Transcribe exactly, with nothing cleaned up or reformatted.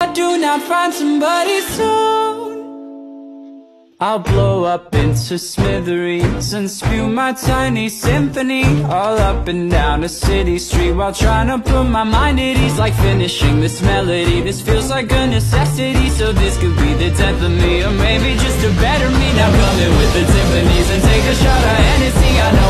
I do not find somebody soon, I'll blow up into smithereens and spew my tiny symphony all up and down a city street, while trying to put my mind at ease, like finishing this melody. This feels like a necessity, so this could be the death of me, or maybe just a better me. Now coming with the timpanis and take a shot of Hennessy. I know